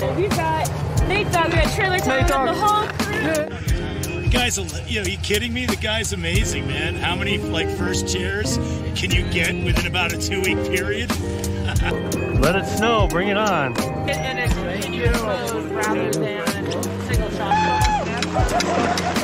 We've got Nate Dogg, we got trailertom, the whole crew. The guy's, you know, you kidding me? The guy's amazing, man. How many like first chairs can you get within about a 2-week period? Let it snow, bring it on. And it's continuous mode rather than single shot.